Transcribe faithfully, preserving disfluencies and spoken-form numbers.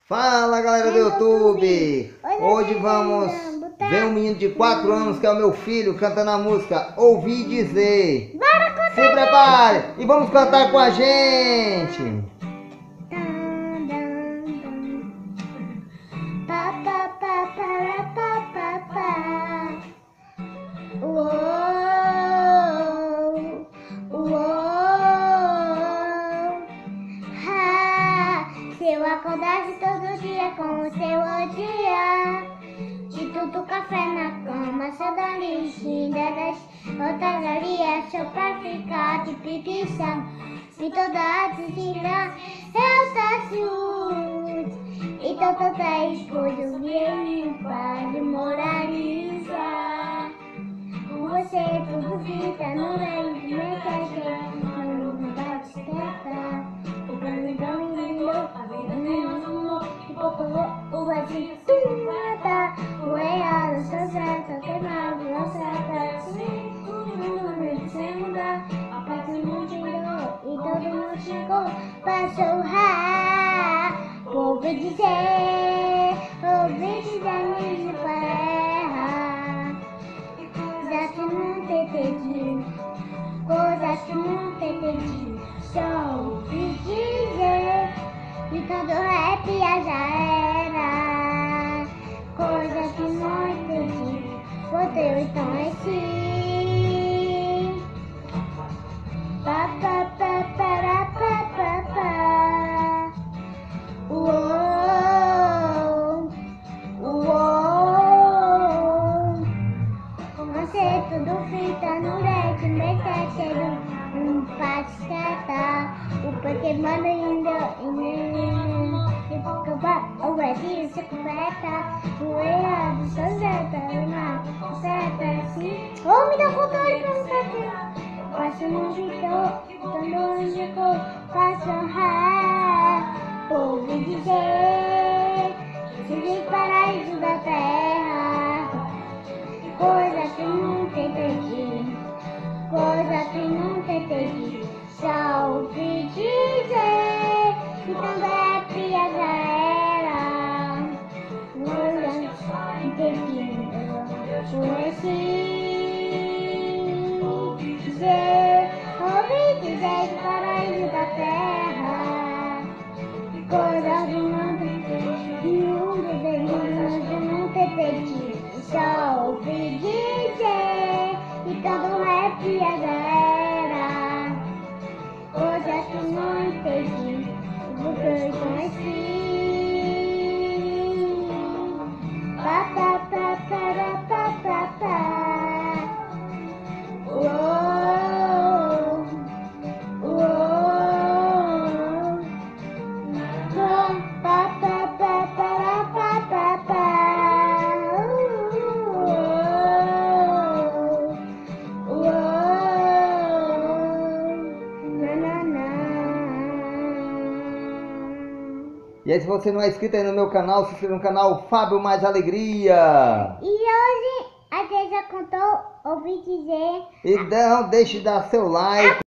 Fala galera do YouTube! Hoje vamos ver um menino de quatro anos que é o meu filho cantando a música Ouvi Dizer. Se prepare e vamos cantar com a gente! Se eu acordasse todo dia com o seu dia, de tudo café na cama, só da listinha das outras só pra ficar de preguiça. Se toda a desira eu tá ciúde, então toda escudo vem para moralizar. Com você tudo fica no meio de metade, não vai despertar. O grandão o vazio tu mata, o errado só certo, queimado, não certo, assim, sem mudar, a paz não tirou, e todo mundo chegou pra sorrar. Ouvi dizer, ouvi dizer, me para coisas que não te entendi, coisas que não te entendi, só ouvi dizer. E todo rap já era coisa que não entendi. Botei então assim. Pa pa pa para pa pa pa. Uou, uou. Você tudo fita no leite, metade um pasta. O porque manda ainda o Brasil se completa, o errado só zeta, uma zeta assim. Oh, me dá vontade pra não cantar. Passo no vitor, todo onde for, faço honrar. Ouvi dizer, se paraíso da terra, coisa que nunca entendi, coisa que nunca entendi, só ouvi dizer, e também é pia já era, coisa entendi, conheci, dizer, ouvi dizer que paraíso da terra, coisa que nunca entendi, nunca entendi, nunca entendi, só ouvi dizer, e todo rap já era, coisa que não entendi, porque eu conheci. Pa pa pa para pa pa pa. Uou, uou. Pa pa pa para pa pa pa. Uou, uou. Na na na. E aí, se você não é inscrito aí no meu canal, se inscreva no canal Fábio Mais Alegria. E hoje a gente já contou, ouvi dizer. E não deixe de dar seu like.